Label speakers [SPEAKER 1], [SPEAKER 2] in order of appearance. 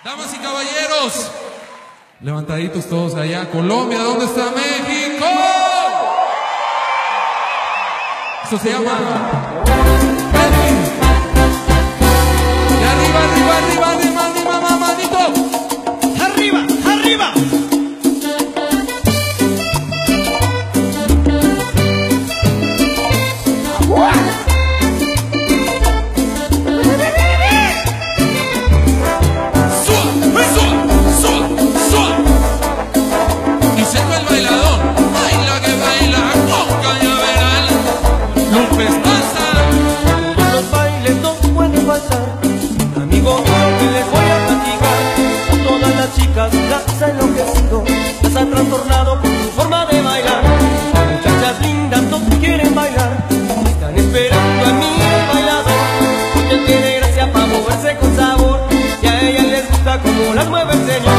[SPEAKER 1] Damas y caballeros, levantaditos todos allá. Colombia, ¿dónde está México? Eso se llama de arriba, arriba, arriba, arriba, arriba, mamadito.
[SPEAKER 2] Arriba, arriba. Las ha enloquecido, las ha trastornado por su forma de bailar. Muchachas lindas no quieren bailar, están esperando a mi bailador, porque él tiene gracia para moverse con sabor, y a ellas les gusta como las mueve el señor.